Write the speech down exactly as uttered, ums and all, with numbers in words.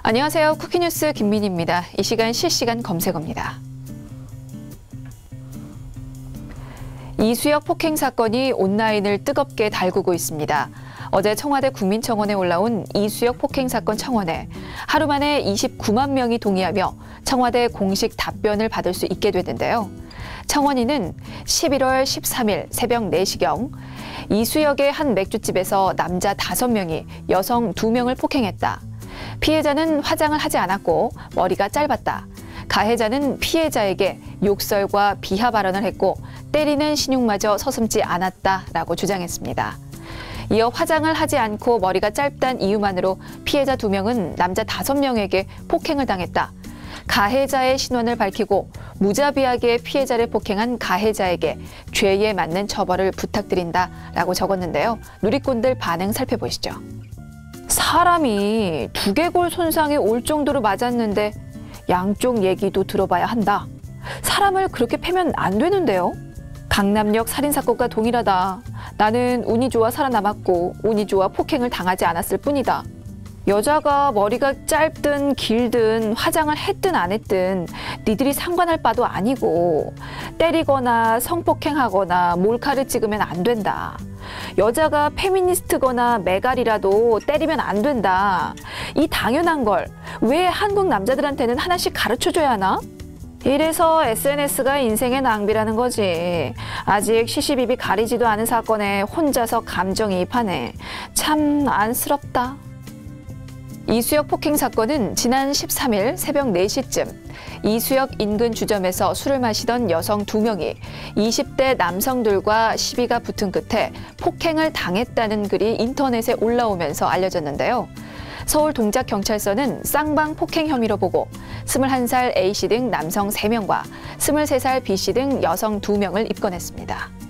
안녕하세요. 쿠키뉴스 김민희입니다. 이 시간 실시간 검색어입니다. 이수역 폭행 사건이 온라인을 뜨겁게 달구고 있습니다. 어제 청와대 국민청원에 올라온 이수역 폭행 사건 청원에 하루 만에 이십구만 명이 동의하며 청와대 공식 답변을 받을 수 있게 됐는데요. 청원인은 십일월 십삼일 새벽 네 시경 이수역의 한 맥주집에서 남자 다섯 명이 여성 두 명을 폭행했다. 피해자는 화장을 하지 않았고 머리가 짧았다. 가해자는 피해자에게 욕설과 비하 발언을 했고 때리는 신용마저 서슴지 않았다라고 주장했습니다. 이어 화장을 하지 않고 머리가 짧다는 이유만으로 피해자 두 명은 남자 다섯 명에게 폭행을 당했다. 가해자의 신원을 밝히고 무자비하게 피해자를 폭행한 가해자에게 죄에 맞는 처벌을 부탁드린다라고 적었는데요. 누리꾼들 반응 살펴보시죠. 사람이 두개골 손상이 올 정도로 맞았는데 양쪽 얘기도 들어봐야 한다. 사람을 그렇게 패면 안 되는데요. 강남역 살인사건과 동일하다. 나는 운이 좋아 살아남았고 운이 좋아 폭행을 당하지 않았을 뿐이다. 여자가 머리가 짧든 길든 화장을 했든 안 했든 니들이 상관할 바도 아니고 때리거나 성폭행하거나 몰카를 찍으면 안 된다. 여자가 페미니스트거나 메갈이라도 때리면 안 된다. 이 당연한 걸 왜 한국 남자들한테는 하나씩 가르쳐줘야 하나? 이래서 에스엔에스가 인생의 낭비라는 거지. 아직 시시비비 가리지도 않은 사건에 혼자서 감정이입하네. 참 안쓰럽다. 이수역 폭행 사건은 지난 십삼일 새벽 네 시쯤 이수역 인근 주점에서 술을 마시던 여성 두 명이 이십 대 남성들과 시비가 붙은 끝에 폭행을 당했다는 글이 인터넷에 올라오면서 알려졌는데요. 서울 동작경찰서는 쌍방 폭행 혐의로 보고 스물한 살 A씨 등 남성 세 명과 스물세 살 B씨 등 여성 두 명을 입건했습니다.